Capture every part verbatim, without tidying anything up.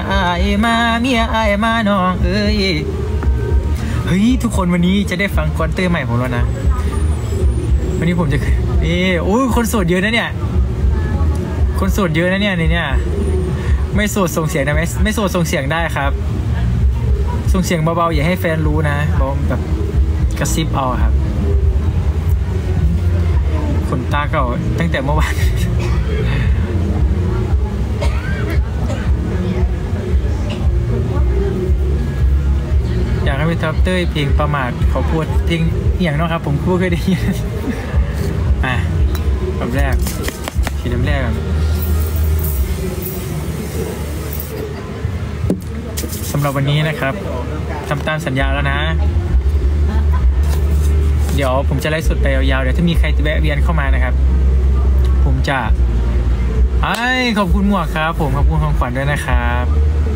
อายมาเมียอายมาน้องเอ้ยเฮ้ยทุกคนวันนี้จะได้ฟังคอนเตอร์ใหม่ผมแล้วนะวันนี้ผมจะนี่โอ้ยคนโสดเยอะนะเนี่ยคนโสดเยอะนะเนี่ยในเนี่ยไม่โสดส่งเสียงได้ไหมไม่โสดส่งเสียงได้ครับส่งเสียงเบาๆอย่าให้แฟนรู้นะบอกแบบกระซิบเอาครับขนตาเก่าตั้งแต่เมื่อวานอยากให้พี่ท็อปเต้ยเพลงประมาทเขาพูดเพลงอย่างน้องครับผมพูดเคยได้ยินอ่ะคำแรกขีดน้ำแรกกันสำหรับวันนี้นะครับทำตามสัญญาแล้วนะเดี๋ยวผมจะไลฟ์สดไปยาวๆเดี๋ยวถ้ามีใครแวะเวียนเข้ามานะครับผมจะไอ้ขอบคุณหมวกครับผมขอบคุณของขวัญด้วยนะครับ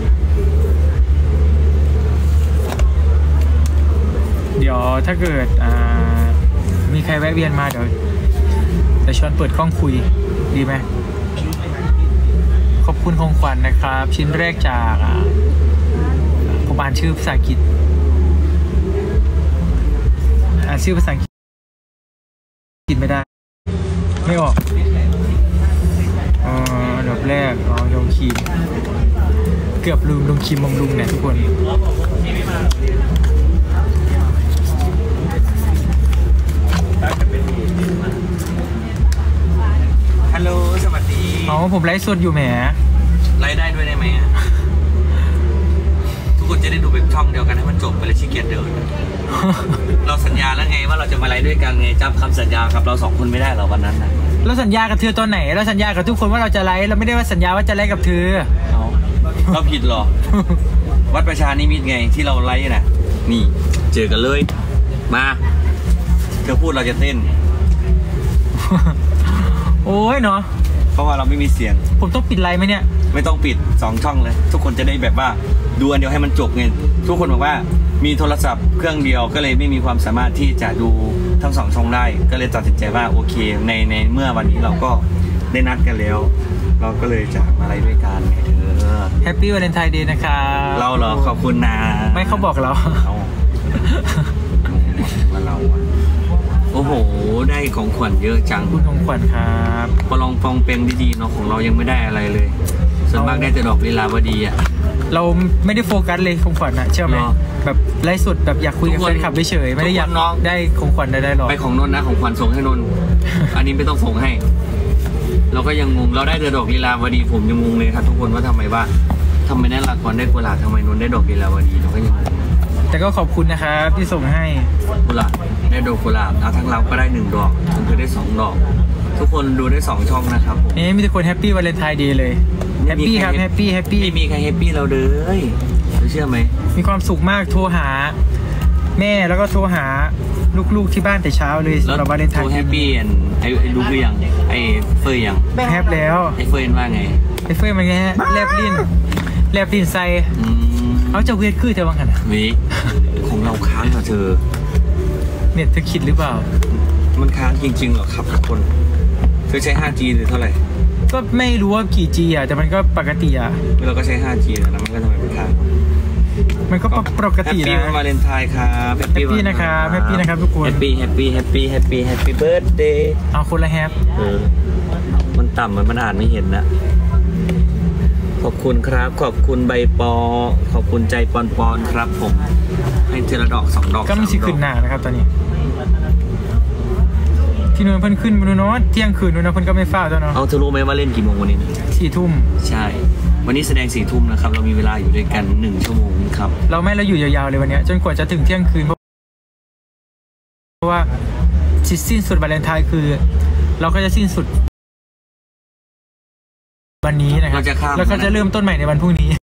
เดี๋ยวถ้าเกิดมีใครแวะเวียนมาเดี๋ยวจะชวนเปิดกล้องคุยดีไหมขอบคุณของขวัญนะครับชิ้นแรกจากผมอ่านชื่อภาษาอังกฤษอ่านชื่อภาษาอังกฤษไม่ได้ไม่ออกอ๋ออันดับแรกอ๋อลงครีมเกือบลืมลงครีมบำรุงเนี่ยทุกคนฮัลโหลสวัสดีอ๋อผมไลฟ์สดอยู่แหมไลฟ์ได้ด้วยได้ไหมทุกคนจะได้ดูเป็นช่องเดียวกันให้มันจบไปเลยขี้เกียจเดิน เราสัญญาแล้วไงว่าเราจะมาไลฟ์ด้วยกันไงจำคำสัญญากับเราสองคนไม่ได้หรอวันนั้นนะเราสัญญากับเธอตอนไหนเราสัญญากับทุกคนว่าเราจะไลฟ์เราไม่ได้ว่าสัญญาว่าจะไลฟ์กับเธอเอาเราผิดหรอ วัดประชานิมิตไงที่เราไลฟ์น่ะนี่เจอกันเลยมาเธอพูดเราจะเต้นโอ้ยเนาะเพราะว่าเราไม่มีเสียงผมต้องปิดไลฟ์ไหมเนี่ยไม่ต้องปิดสองช่องเลยทุกคนจะได้แบบว่าดูอันเดียวให้มันจบไงทุกคนบอกว่ามีโทรศัพท์เครื่องเดียวก็เลยไม่มีความสามารถที่จะดูทั้งสองช่องได้ก็เลยตัดสินใจว่าโอเคในในเมื่อวันนี้เราก็ได้นัดกันแล้วเราก็เลยจะมาไลฟ์ด้วยกันไงเธอแฮปปี้วาเลนไทน์เดย์นะครับเราเหรอขอบคุณนะไม่เขาบอกเราว่าเราโอ้โหได้ของขวัญเยอะจังคุณของขวัญครับพอลองฟองเปงดีๆเนาะของเรายังไม่ได้อะไรเลยส่วนมากได้แต่ดอกลีลาวดีอ่ะเราไม่ได้โฟกัสเลยของขวัญอะเชื่อไหมแบบไลฟ์สดแบบอยากคุยกับแฟนคลับเฉยไม่ได้อยากได้ของขวัญได้หรอกไปของนนท์นะของขวัญส่งให้นนท์อันนี้ไม่ต้องส่งให้เราก็ยังงงเราได้แต่ดอกลีลาวดีผมยังงงเลยครับทุกคนว่าทำไมว่าทำไมนั่นละครได้กุหลาบทำไมนนท์ได้ดอกลีลาวดีเราก็ยังงงแต่ก็ขอบคุณนะครับที่ส่งให้กุหลาบได้ดอกกุหลาบเอาทั้งเราก็ได้หนึ่งดอกผมก็ได้สองดอกทุกคนดูได้สองช่องนะครับนี่มีแต่คนแฮปปี้วาเลนไทน์เดย์เลยแฮปปี้ครับแฮปปี้แฮปปี้ไม่มีใครแฮปปี้เราเลยเชื่อไหมมีความสุขมากโทรหาแม่แล้วก็โทรหาลูกๆที่บ้านแต่เช้าเลยสำหรับวาเลนไทน์โทรแฮปปี้ไอ้ลูกหรือยังไอ้เฟยยังแฮปแล้วไอ้เฟยว่าไงไอ้เฟยมันไงฮะแลบลิ้นแลบลิ้นใส่เขาจะเวทคือเธอบ้างกันวิของเราค้างเหรอเธอเน็ตเธอคิดหรือเปล่ามันค้างจริงๆเหรอครับทุกคนเธอใช้ ห้าจี หรือเท่าไหร่ก็ไม่รู้ว่ากี่ G อ่ะแต่มันก็ปกติอ่ะเราก็ใช้ ห้าจี แล้วนะมันก็ทำไมมันค้างมันก็ปกตินะแฮปปี้วาเลนไทน์ครับแฮปปี้นะครับแฮปปี้นะครับทุกคนแฮปปี้แฮปปี้แฮปปี้แฮปปี้แฮปปี้เบิร์ธเดย์เอาคนละแฮปเออมันต่ำมันมันอ่านไม่เห็นนะขอบคุณครับขอบคุณใบปอขอบคุณใจปอนปอนครับผมให้เจระดอกสองดอกก็มีสิขึ้นหนานะครับตอนนี้ที่นวลเพิ่นขึ้นมาดูเนาะเที่ยงคืนดูนะเพิ่นก็ไม่เฝ้าแล้วเนาะเอาเธอรู้ไหมว่าเล่นกี่โมงวันนี้สี่ทุ่มใช่วันนี้แสดงสี่ทุ่มนะครับเรามีเวลาอยู่ด้วยกันหนึ่งชั่วโมงครับเราไม่เราอยู่ยาวๆเลยวันนี้จนกว่าจะถึงเที่ยงคืนเพราะว่าสิ้นสุดวาเลนไทน์คือเราก็จะสิ้นสุดวันนี้นะครับแล้วก็จะเริ่มต้นใหม่ในวันพรุ่งนี้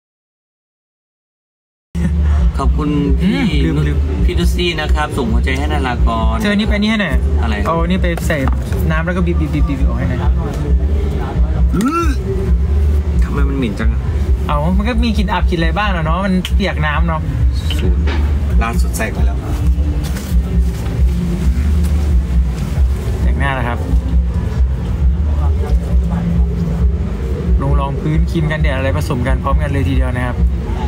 ขอบคุณพี่พี่ดุซี่นะครับส่งหัวใจให้นารากรเธอนี่ไปนี่ให้หน่อยอะไรเอานี่ไปใส่น้ำแล้วก็บีบบีบบีบบีบออกให้หน่อยทำไมมันเหม็นจังเอามันก็มีกลิ่นอับกลิ่นอะไรบ้างเนาะมันเปียกน้ำเนาะศูนย์ล่าสุดใส่ไปแล้วแต่งหน้าแล้วครับลงรองพื้นครีมกันแดดอะไรผสมกันพร้อมกันเลยทีเดียวนะครับ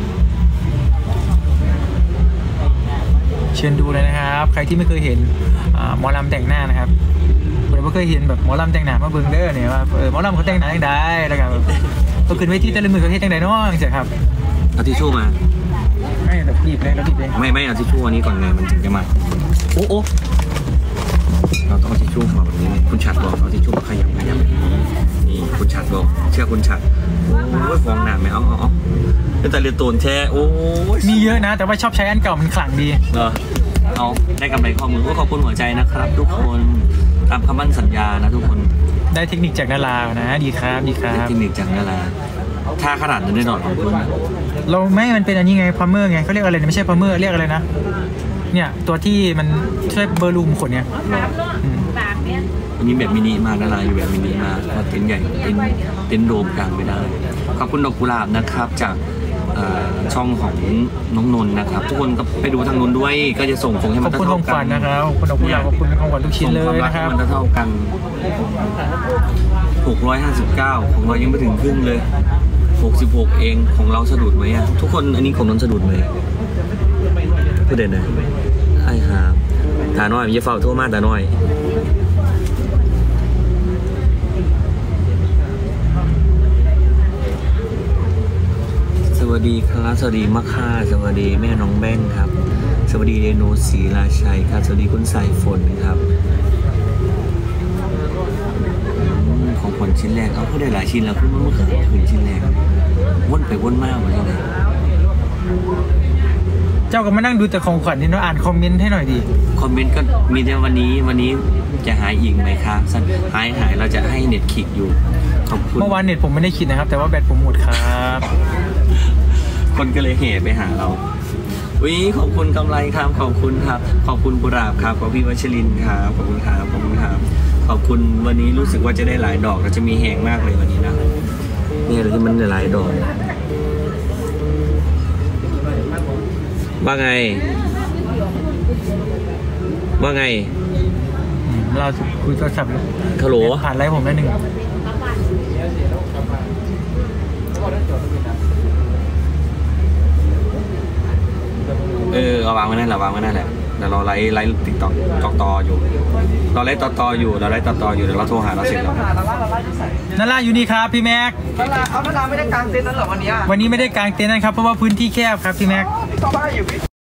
เชิญดูเลยนะครับใครที่ไม่เคยเห็นหมอลำแต่งหน้านะครับผมไม่เคยเห็นแบบหมอลำแต่งหน้ามาเบิ่งเด้อเนี่ยว่าเออหมอลำเขาแต่งหน้าอย่างใดแล้วกันก็ขึ้นเวทีแต่ละมือเขาเฮ็ดอย่างใดน้องใช่ครับเอาทิชชู่มาไม่แบบบีบเลยเราบีบเลยไม่ไม่เอาทิชชู่อันนี้ก่อนไงมันถึงจะมาโอ้โอ้เราต้องเอาทิชชู่มาแบบนี้คุณชัดบอกเอาทิชชู่มาขยำขยำแบบนี้นี่คุณชัดบอกเชื่อคุณชัดโอ้ยฟองหนาไหมเอาเอาเอาเป็นแต่เรียนโตนแท้โอ้ยมีเยอะนะแต่ว่าชอบใช้อันเก่ามันขลังดีเออเอาได้กำไรข้อมือก็ขอบคุณหัวใจนะครับทุกคนตามคำมั่นสัญญานะทุกคนได้เทคนิคจากนารานะดีครับดีครับเทคนิคจากนาราถ้าขนาดนั้นได้ดอดของคุณเราไม่มันเป็นอันนี้ไงพาร์เมอร์ไงเขาเรียกอะไรไม่ใช่พาร์เมอร์เรียกอะไรนะเนี่ยตัวที่มันช่วยเบอร์ลูมขนเนี่ยอันนี้แบบมินิมากนาราอยู่แบบมินิมากเต็นใหญ่เต็นเต็นโดมกลางไปได้ขอบคุณดอกกุหลาบนะครับจากช่องของน้องนนท์นะครับทุกคนก็ไปดูทางนนท์ด้วยก็จะส่งของให้มันเท่ากันขอบคุณของขวัญนะครับขอบคุณดอกกุหลาบขอบคุณของขวัญทุกชิ้นเลยนะครับมันเท่ากันหกร้อยห้าสิบเก้าของเรายังไม่ถึงครึ่งเลยหกสิบหกเองของเราสะดุดไหมอ่ะทุกคนอันนี้ของนนท์สะดุดไหมพูดเด่นนะไอ้ครับตาน้อยอย่าเฝ้าโทษมากตาน้อยสวัสดีครับสวัสดีมัคค่าสวัสดีแม่น้องแบงครับสวัสดีเรโนศรีราชัยครับสวัสดีคุณสายฝนครับของผลชิ้นแรกเอาก็ได้หลายชิ้นแล้วคุณมันไม่เคยถึงชิ้นแรกวนไปวนมากเลยนะเจ้าก็มานั่งดูแต่ของขวัญนี่เนาะอ่านคอมเมนต์ให้หน่อยดิคอมเมนต์ก็มีแต่วันนี้วันนี้จะหายอีกไหมครับหายหายเราจะให้เน็ตคิกอยู่ขอบคุณเมื่อวานเน็ตผมไม่ได้คิดนะครับแต่ว่าแบตผมหมดครับคนก็เลยเหไปหาเราวิขอบคุณกำไรครับขอบคุณครับขอบคุณบุราบครับขอบพี่วัชรินครับขอบคุณครับขอบคุณครับขอบคุณวันนี้รู้สึกว่าจะได้หลายดอกเราจะมีแหงมากเลยวันนี้นะนี่อะไรที่มันหลายดอกว่าไงว่าไงเราคุยโทรศัพท์ฮัลโหลผ่านไลฟ์ผมได้หนึ่งเออเอาวางไว้นั่นแหละวางไว้นั่นแหละเดี๋ยวเราไลฟ์ไลฟ์ติ๊กต็อกต่อต่ออยู่เราไลฟ์ต่อต่ออยู่เราไลฟ์ต่อต่ออยู่เดี๋ยวเราโทรหาเราเสร็จแล้วนาราอยู่นี่ครับพี่แม็กนาราเอานาราไม่ได้กางเต็นท์นั่นหรอวันนี้วันนี้ไม่ได้กางเต็นท์นะครับเพราะว่าพื้นที่แคบครับพี่แม็กชาวบ้านอยู่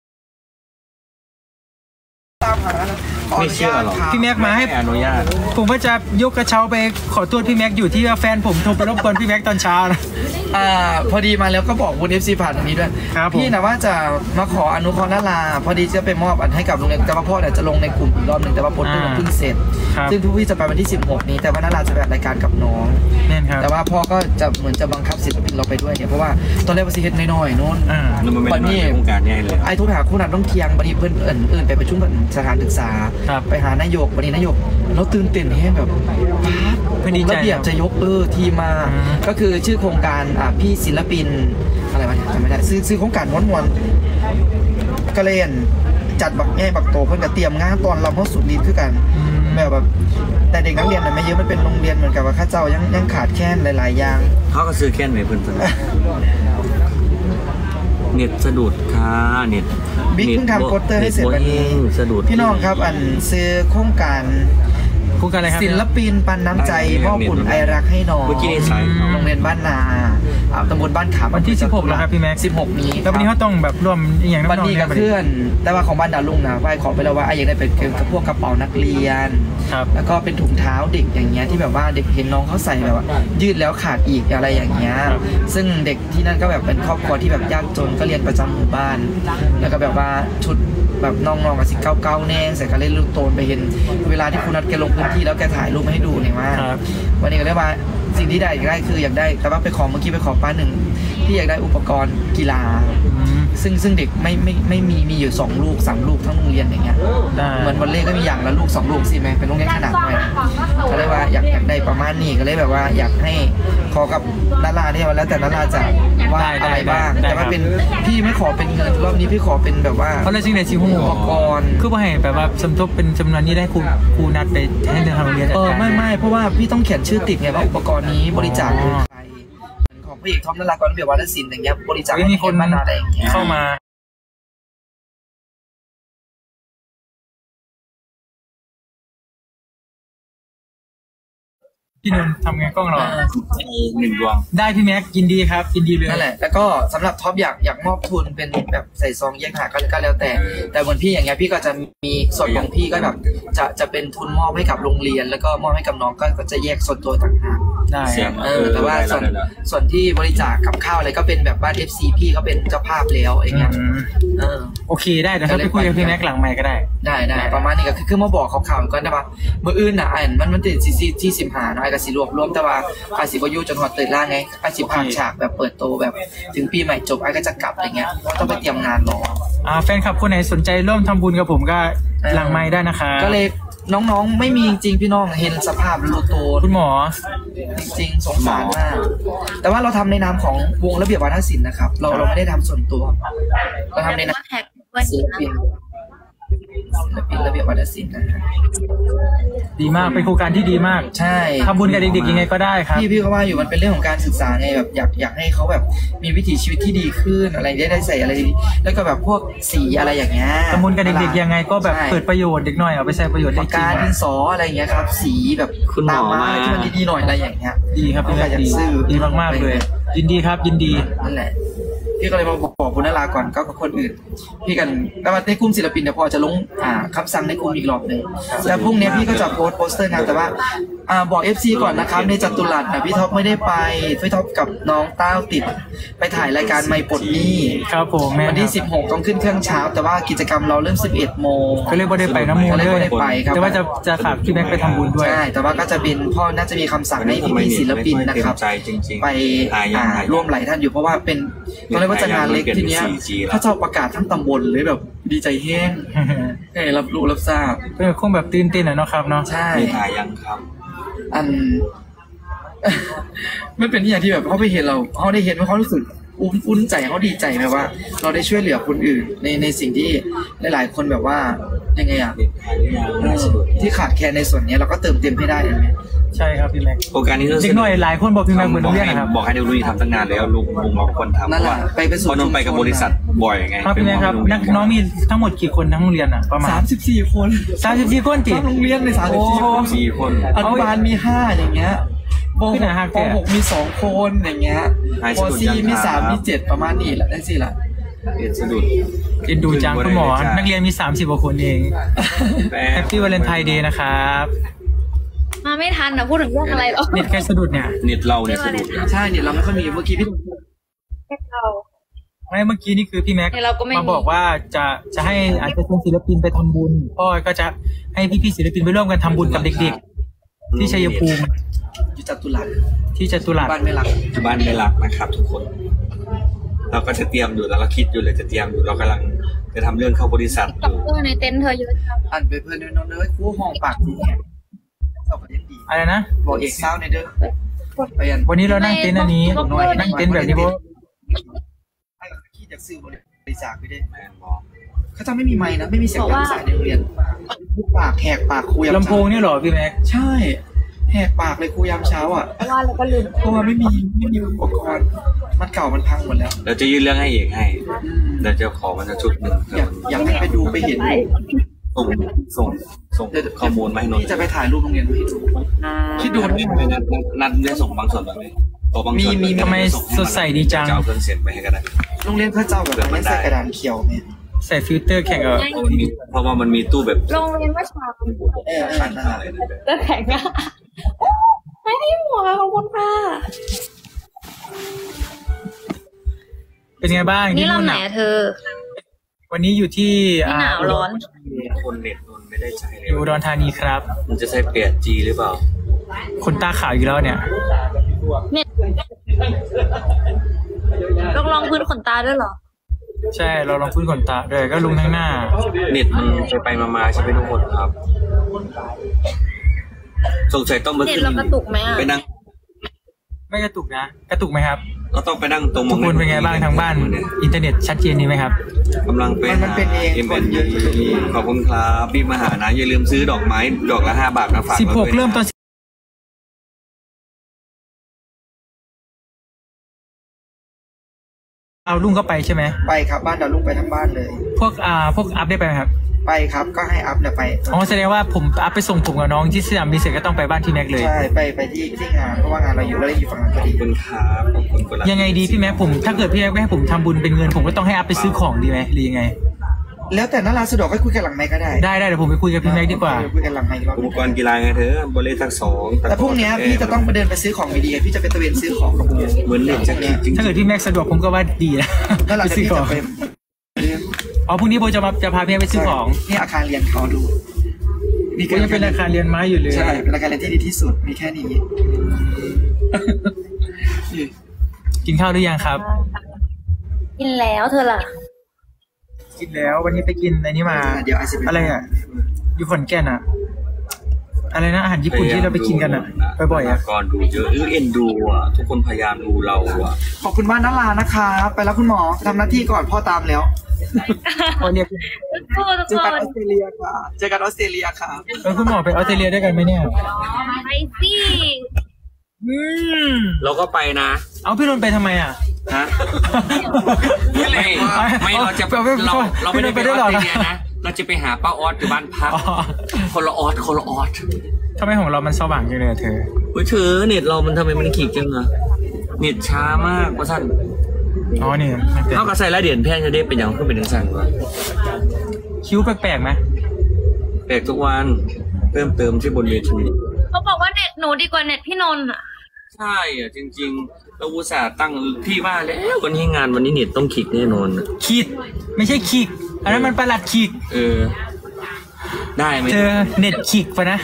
ตามหาไม่เชื่อหรอพี่แม็กมาให้อนุญาตผมว่าจะยกกระเช้าไปขอโทษพี่แม็กอยู่ที่แฟนผมโทรไปรบกวนพี่แม็กตอนเช้านะอ่าพอดีมาแล้วก็บอกวุ้นเอฟซีผ่านอันนี้ด้วยพี่นะว่าจะมาขออนุเคราะห์นาราพอดีจะไปมอบอันให้กับโรงเรียนแต่ว่าพ่อเนี่ยจะลงในกลุ่มอีกรอบหนึ่งแต่ว่าผลเพิ่งเสร็จซึ่งทุกพี่จะไปวันที่สิบหกนี้แต่ว่านาราจะไปรายการกับน้องแต่ว่าพ่อก็จะเหมือนจะบังคับศิลปินเราไปด้วยเนี่ยเพราะว่าตอนแรกว่าซีเฮ็ดน้อยๆโน้นวันนี้ไอ้ทุกหาคู่นั้นต้องเคียงวันนี้เพื่อนเอื่นๆไปประชุมกับสถานศึกษาไปหานายกวันนี้นายกเราตื่นเต้นแห้งแบบระเบียบจะยกเออทีมาก็คือชื่อโครงการอ่าพี่ศิลปินอะไรวะจำไม่ได้ซื้อซื้อโครงการม้วนๆก็เล่นจัดบักแง่บักโตเพื่อนกับเตรียมงานตอนเราเข้าสุดฤทธิ์คือกันแบบแบบแต่เด็กนักเรียนน่ะไม่เยอะมันเป็นโรงเรียนเหมือนกับว่าข้าเจ้ายังยังขาดแคลนหลายๆอย่างเขาก็ซื้อแค่ไหนเพื่อนๆเน็ตสะดุดค่ะเน็ตบิ๊กเพิ่งทำโปสเตอร์ให้เสร็จวันนี้พี่น้องครับอันซื้อโครงการศิลปินปันน้ำใจมอบอุ่นไอรักให้น้องโรงเรียนบ้านนาตำบลบ้านขามวันที่สิบหกแล้วครับพี่แม็กสิบหกนี้แล้ววันนี้เขาต้องแบบรวมอย่างวันนี้กับเพื่อนแต่ว่าของบ้านดาลุงนะไหว้ขอไปแล้วว่าไอ้ยังได้เป็นพวกกระเป๋านักเรียนแล้วก็เป็นถุงเท้าเด็กอย่างเงี้ยที่แบบว่าเด็กเห็นน้องเขาใส่แบบว่ายืดแล้วขาดอีกอะไรอย่างเงี้ยซึ่งเด็กที่นั่นก็แบบเป็นครอบครัวที่แบบยากจนก็เรียนประจำหมู่บ้านแล้วก็แบบว่าชุดแบบน้องๆกับสิเก้าเก้าแน่ใส่กระเล่นลูกโตนไปเห็นเวลาที่คุณนัดแกลงพื้นที่แล้วแกถ่ายรูปมาให้ดูเนี่ยว่าวันนี้ก็เรียกว่าสิ่งที่ได้ได้คืออยากได้แต่ว่าไปขอเมื่อกี้ไปขอป้าหนึ่งที่อยากได้อุปกรณ์กีฬาซึ่งซึ่งเด็กไม่ไม่ไม่มีมีอยู่สองลูกสามลูกทั้งโรงเรียนอย่างเงี้ยเหมือนวันเล่ก็มีอย่างละลูกสองลูกสิไหมเป็นโรงเรียนขนาดน้อยก็เลยว่าอยากอยากได้ประมาณนี้ก็เลยแบบว่าอยากให้ขอกับนาราเนี่ยแล้วแต่นาราจะว่าอะไรบ้างแต่ว่าเป็นพี่ไม่ขอเป็นเงินรอบนี้พี่ขอเป็นแบบว่าเขาเลยจริงในชิวอุปกรณ์คือว่าให้แบบว่าสมทบเป็นจำนวนนี้ได้ครูครูนัดไปให้ทางโรงเรียนเออไม่ไม่เพราะว่าพี่ต้องเขียนชื่อติดไงว่าอุปกรณ์นี้บริจาคโดยใครพี่เอกท็อปนรากรเบียร์วัฒนศิลป์อย่างเงี้ยบริจาคมีคนมาอะไรอย่างเงี้ยเข้ามาพี่นนท์ทำไงกล้องเราหนึ่งดวงได้พี่แม็กยินดีครับยินดีเลยนั่นแหละแล้วก็สำหรับท็อปอยากอยากมอบทุนเป็นแบบใส่ซองแยกหาก็ก็แล้วแต่ แต่เหมือนพี่อย่างเงี้ยพี่ก็จะมีส่วนของพี่ก็แบบจะจะเป็นทุนมอบให้กับโรงเรียน แล้วก็มอบให้กับน้องก็ก็จะแยกส่วนตัวต่างหากได้เสียงเออแต่ว่าส่วนส่วนที่บริจาคกับข้าวอะไรก็เป็นแบบบ้าน เอฟ ซี พี่ก็เป็นเจ้าภาพแล้วอย่างเงี้ยอืมเออโอเคได้เดี๋ยวถ้าไปคุยกับพี่แม็กหลังไมค์ก็ได้ได้ได้ประมาณนี้ก็คือคือมาบอกข่าวๆก่อนนะว่ามื้ออื่นน่ะอันมันมันติดที่ที่สิบห้าเนาะไอ้ก็สิรวบรวมแต่ว่าไอ้สิบ่อยู่จนฮอดเตยล่างไงไอ้สิผ่านฉากแบบเปิดโตแบบถึงปีใหม่จบไอ้ก็จะกลับอะไรเงี้ยต้องไปเตรียมงานรออ่าแฟนคลับคนไหนสนใจร่วมทำบุญกับผมก็หลังไมค์ได้นะคะก็เลยน้องๆไม่มีจริงพี่น้องเห็นสภาพรูโตคุณหมอจริงๆสงสารมากแต่ว่าเราทำในนามของวงระเบียบวัฒนศิลป์นะครับเราเราไม่ได้ทำส่วนตัวเราทำในนามแท็กวันศินี้ลนะปินศิลปินระเบียบวัฒนศิลป์นะฮะดีมากเป็นโครงการที่ดีมากใช่ทำบุญกับเด็กๆยังไงก็ได้ครับพี่พี่ก็ว่าอยู่มันเป็นเรื่องของการศึกษาไงแบบอยากอยากให้เขาแบบมีวิถีชีวิตที่ดีขึ้นอะไรได้ได้ใส่อะไรดีแล้วก็แบบพวกสีอะไรอย่างเงี้ยทำบุญกับเด็กๆยังไงก็แบบใช่เปิดประโยชน์เด็กหน่อยเอาไปใช้ประโยชน์ได้ปากจริกาง ดินสออะไรอย่างเงี้ยครับ สีแบบคุณหมอตามมามาที่มันดีๆหน่อยอะไรอย่างเงี้ยดีครับพี่แม็กอยากดีซื้อดีมากๆเลย ยินดีครับยินดีนั่นแหละพี่ก็เลยมาบอกคุณนราก่อนก็กับคนอื่น พี่กันแล้วในกลุ่มศิลปินเดี๋ยวพอจะลงอ่าคำสั่งในกลุ่มอีกรอบหนึ่งแล้วพรุ่งนี้พี่ก็จะโพสต์โปสเตอร์งานแต่ว่าอ่าบอก เอฟ ซี ก่อนนะครับในจัตุรัสนะพี่ท็อปไม่ได้ไปพี่ท็อปกับน้องเต้าติดไปถ่ายรายการไม่ปลดหนี้ครับผมแม่วันที่ครับสิบหกต้องขึ้นเครื่องเช้า แต่ว่ากิจกรรมเราเริ่มสิบเอ็ดโมงก็เลยบ่ได้ไปน้ำมูลก็เลยเลบ่ยได้ไปครับแต่ว่าจะจะฝากพี่แม็กไปทำบุญด้วยใช่แต่ว่าก็จะเป็นพ่อน่าจะมีคำสั่งให้พี่ๆศิลปินนะครับใจจริงๆไปหายังอ่าหายังร่วมหลายท่านอยู่เพราะว่าเป็นตอนแรกว่าจะงานเล็กทีเนี้ยเปลี่ยนเป็น โฟร์จี แล้วถ้าเจ้าประกาศทั้งตำบลเลยแบบดีใจแห้งเอ้ยรับรู้รับทราบเออคงแบบตื่นเต้นอะเนาะครับเนาะใช่มีหายังครับอัน ไม่เป็นที่อย่างที่แบบเขาไปเห็นเราเขาได้เห็นว่าเขารู้สึกอุ่นอุ่นใจเขาดีใจแบบว่า เราได้ช่วยเหลือคนอื่น ในในสิ่งที่หลายๆคนแบบว่ายังไงอ่ะเด็กหาหรือยังเอล่าอสุดที่ขาดแคลนในส่วนเนี้ยเราก็เติมเต็มให้ได้นะใช่ครับพี่แม็กโครงการนี้เด็กหน่อยหลายคนบอกพี่แม็กเหมือนบอกเรียกให้นะครับบอกให้เดลุยทำตั้งนานแล้วลุงลุงเราควรทำเพนั่นราะแหว่าละไปเป็นส่เพวนราะนนท์ไปกับบริษัทบ่อยไงครับพี่แม็กครับนักน้องมีทั้งหมดกี่คนทั้งโรงเรียนอะประมาณสามสิบสี่คนสามสิบสี่คนติทั้งโรงเรียนในสามสิบสี่คนสี่คนอนุบาลมีห้าอย่างเงี้ยปขึ้นหาห้าแก่หกมีสองคนอย่างเงี้ยปสี่มีสามมีเจ็ดประมาณนี้แหละได้สิล่ะเอ็ดสะดุดเอ็นดูจังคุณหมอ นักเรียนมีสามสิบกว่าคนเองแปแฮปปี้วาเลนไทน์เดย์นะครับมาไม่ทันนะพูดถึงเรื่องอะไรหรอเน็ตใครสะดุดเนี่ยเน็ตเราเนี่ยสะดุดนะใช่เนี่ยเราไม่ค่อยมีเมื่อกี้พี่แค่เราไม่เมื่อกี้นี่คือพี่แม็กเนี่ยเราก็ไม่มีมาบอกว่าจะจะให้อาจจะเป็นศิลปินไปทำบุญพ่อก็จะให้พี่ๆศิลปินไปร่วมกันทำบุญกับเด็กๆ ที่ชัยภูมิอยู่จัตุรัสที่จตุรัสบ้านไม่รักที่บ้านไม่รักนะครับทุกคน เราก็จะเตรียมอยู่แล้วเราคิดอยู่เลยจะเตรียมอยู่เรากำลังจะทำเรื่องเข้าบริษัทอกับยู่เพื่อนในเต็นท์เธอเยอะจังอันไปเพื่อนด้วยน้องเนยคู่ห้องปากดีเนี่ยเอาไปยังดีอะไรนะบอกเอกเศร้าในเด้อไปยันวันนี้เรานั่งเต็นท์อันนี้นั่งเต็นท์แบบนี้เพราะไอ้เราขี้จากซื้อบริจาคไปได้แมนบอกเขาจะไม่มีไม้นะไม่มีเสียงดังสายในโรงเรียนปากแหกปากคุยามลำโพงนี่เหรอพี่แม็กใช่แหกปากเลยคุยยามเช้าอ่ะเพราะว่าเราก็ลืมเพราะว่าไม่มีไม่มีอุปกรณ์มันเก่ามันพังหมดแล้วเราจะยื่นเรื่องให้เองให้อืมเราจะขอมันจะชุดหนึ่งอยากอยากให้ไปดูไปเห็นส่งส่งส่งข้อมูลมาให้นนพี่จะไปถ่ายรูปโรงเรียนให้ดูคิดดูนัดไม่นัดนัดได้ส่งบางส่วนแบบนี้ตัวบางส่วนมีมีทำไมสดใสดีจังจะเอาเครื่องเสียงไปให้ก็ได้โรงเรียนพระเจ้าแบบไม่ใส่กระดานเขียวเนี่ยใส่ฟิลเตอร์แข่งกับเพราะว่ามันมีตู้แบบโรงเรียนเมื่อเช้าเออขันอะไรนั่นแบบจะแข่งอะไม่ให้หัวขอบคุณค่ะเป็นไงบ้างนี่ที่เรานู่นไหนน่ะอะเธอวันนี้อยู่ที่ไม่หนาวร้อนคนเน็ตนนไม่ได้ใช้เลอย ยู่อุดรธานีครับมันจะใช้เปลี่ยนจีหรือเปล่าคนตาขาวอยู่แล้วเนี่ยลองลองพื้นขนตาด้วยเหรอใช่เราลองพื้นขนตาด้วยก็ลุงทั้งหน้าเน็ตมันไปไปมาๆใช่ไหมทุกคนครับสงสัยต้องมาเน็ตขึ้นเรากระตุกไหมอะไปนั่งไม่กระตุกนะ กระตุกไหมครับก็ต้องไปนั่งตรงทุกคนเป็นไงบ้างทางบ้าน อินเทอร์เน็ตชัดเจนดีไหมครับกำลังไปมันมันเป็นเองเอ็มคเอ็นนเยอะขอบคุณครับพี่มาหานะอย่าลืมซื้อดอกไม้ดอกละห้าบาทมาฝากสิบหกาด้วยนะเริ่มตอนเอาลุงก็ไปใช่ไหมไปครับบ้านดาวลุงไปทั้งบ้านเลยพวกอ่าพวกอัพได้ไปไหมครับไปครับก็ให้อัพเนี่ยไปอ๋อแสดงว่าผมอัพไปส่งผมกับน้องที่สนามบินเสร็จก็ต้องไปบ้านที่แม็กเลยใช่ไปไปที่ที่งานเพราะว่างานเราอยู่แล้วอยู่ฝั่งนั้นพอดีขอบคุณครับขอบคุณกุหลาบยังไงดีพี่แม็กผมถ้าเกิดพี่แม็กไม่ให้ผมทำบุญเป็นเงินผมก็ต้องให้อัพไปซื้อของดีไหมหรือยังไงแล้วแต่น่ารักสะดวกให้คุยกันหลังไมค์ก็ได้ได้ได้เดี๋ยวผมไปคุยกับพี่แม็กดีกว่าคุยกันหลังไมค์อุปกรณ์กีฬาไงเธอบอลเล่ทั้งสองแต่พรุ่งนี้พี่จะต้องไปเดินไปซื้อของดีๆพี่จะไปตะเวนซื้อของกับบูเหมือนเล่นจักรจริงถ้าเกิดพี่แม็กสะดวกผมก็ว่าดีนะนั่นแหละพี่จะไปอ๋อพรุ่งนี้โบจะมาจะพาพี่แม็กไปซื้อของนี่อาคารเรียนเขาดูนี่ก็ยังเป็นอาคารเรียนไม้อยู่เลยใช่เป็นอาคารเรียนที่ดีที่สุดมีแค่นี้กินข้าวหรือยังครับกินแล้วเธอล่ะกินแล้ววันนี้ไปกินอะไรนี่มาเดี๋ยวอะไรอ่ะอยู่ขอนแก่นอ่ะอะไรนะอาหารญี่ปุ่นที่เราไปกินกันอ่ะบ่อยๆอ่ะก่อนดูเยอะเอ็นดูอ่ะทุกคนพยายามดูเราอ่ะขอบคุณมากนารานะคะไปแล้วคุณหมอทำหน้าที่ก่อนพ่อตามแล้ววันนี้เจอกันออสเตรเลียค่ะเจอกันออสเตรเลียค่ะแล้วคุณหมอไปออสเตรเลียด้วยกันไหมเนี่ยไปสิเราก็ไปนะเอาพี่นนท์ไปทำไมอ่ะฮะไม่ไม่เราจะเราเราไม่ได้ไปออสเตรเลียนะเราจะไปหาป้าออสอยู่บ้านพักคนละออสคนละออสทำไมของเรามันสว่างจังเลยเธอเฮ้ยเธอเน็ตเรามันทำไมมันขีดจังอะเน็ตช้ามากว่าท่านอ๋อนี่เขากระใส่ละเดียนแพงจะได้เป็นอย่างขึ้นเป็นอย่างสั่นคิ้วแปลกๆไหมแปลกทุกวันเพิ่มเติมที่บนเวทีเขาบอกว่าเน็ตหนูดีกว่าเน็ตพี่นนท์อ่ะใช่อ่ะจริงๆเราอุตส่าห์ตั้งพี่ว่าแล้ววันนี้งานวันนี้เน็ตต้องขีดแน่นอนขีดไม่ใช่ขีดอันนั้นมันประหลัดขีดเออได้ไหมเจอเน็ตขีดปะนะ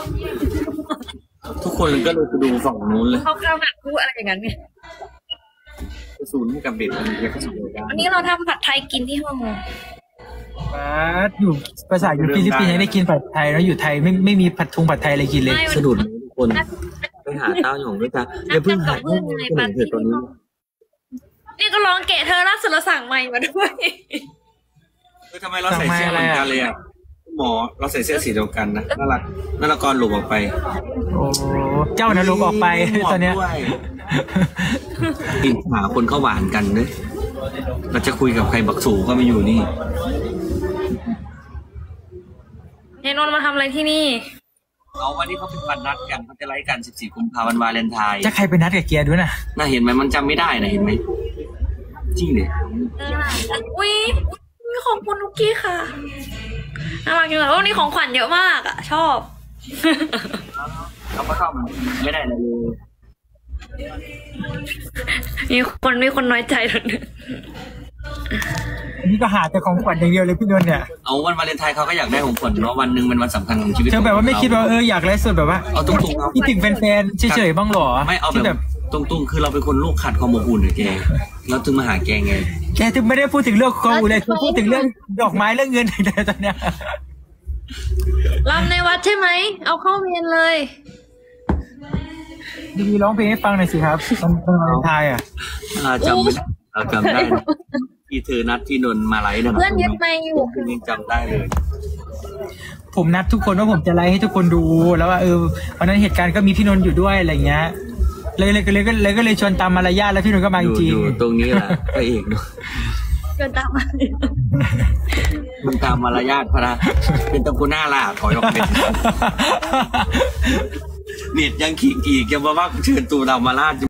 ทุกคนก็เลยไปดูฝั่งนู้นเลยเขาเข้าแบบพูดอะไรอย่างนั้นไงศูนย์ให้กับเด็กอะไรก็สนุกได้วันนี้เราทำผัดไทยกินที่ห้องมาอยู่ภาษาอยู่ฟิลิปปินส์ยังได้กินผัดไทยแล้วอยู่ไทยไม่ไม่มีผัดทุงผัดไทยอะไรกินเลยสนุกทุกคนไปหาเต้าหยองด้วยกันอย่าเพิ่งหาเพื่อนในปาร์ตี้ตอนนี้นี่ก็ร้องเกะเธอล่าสุดเราสั่งใหม่มาด้วยคือทำไมเราใส่เสื้อเหมือนกันเลยอ่ะหมอเราใส่เสื้อสีเดียวกันนะน่ารักน่ารักกรหลุดออกไปโอ้เจ้านะหลุดออกไปตอนเนี้ยกินหาคนเข้าหวานกันเนอะเราจะคุยกับใครบักสูก็ไม่อยู่นี่เนนนมาทำอะไรที่นี่เอาวันนี้เขาเป็นวันนัดกันเขาจะไล่กันสิบสี่กุมภาพันธ์วาเลนไทน์จะใครไปนัดกับเกียร์ด้วยนะน่าเห็นไหมมันจำไม่ได้นะเห็นไหมจริงเลยอุ้ยมีของคุณนุกกี้ค่ะน่ารักจังเลยวันนี้ของขวัญเยอะมากอ่ะชอบเราก็ชอบมันไม่ได้เลยมีคนมีคนน้อยใจแล้วเนี่ยนี่ก็หาแต่ของขวัญอย่างเดียวเลยพี่นนท์เนี่ยเอาวันวาเลนไทน์เขาก็อยากได้ของขวัญเนาะวันหนึ่งเป็นวันสำคัญของชีวิตเธอแบบว่าไม่คิดว่าเอออยากไลฟ์สดแบบว่าเอาตรงๆคิดถึงแฟนๆเฉยๆบ้างหรอไม่เอาแบบตรงๆคือเราเป็นคนลูกขาดความอบอุ่นเลยแกเราถึงมาหาแกไงแกถึงไม่ได้พูดถึงเรื่องความอุ่นเลยคือพูดถึงเรื่องดอกไม้เรื่องเงินแต่ตอนเนี้ยรำในวัดใช่ไหมเอาเข้าเมนเลยมีร้องเพลงให้ฟังหน่อยสิครับมันวาเลนไทน์อ่ะจำไม่ได้เราจำได้ที่เธอนัดที่นนมาไลฟ์นะเพื่อนยึดไม่อยู่ยังจำได้เลยผมนัดทุกคนว่าผมจะไลฟ์ให้ทุกคนดูแล้วว่าเออวันนั้นเหตุการณ์ก็มีพี่นนท์อยู่ด้วยอะไรเงี้ยเลยเลยก็เลยก็เลยก็เลยชวนตามมารยาทแล้วพี่นนท์ก็มาจริงอยู่ตรงนี้แหละพระเอกเนาะชวนตามมามึงตามมารยาทพระเป็นตะกูหน้าล่ะถอยออกไปเน็ตยังขีดอีกยังมาว่าเชิญตูดามาลาด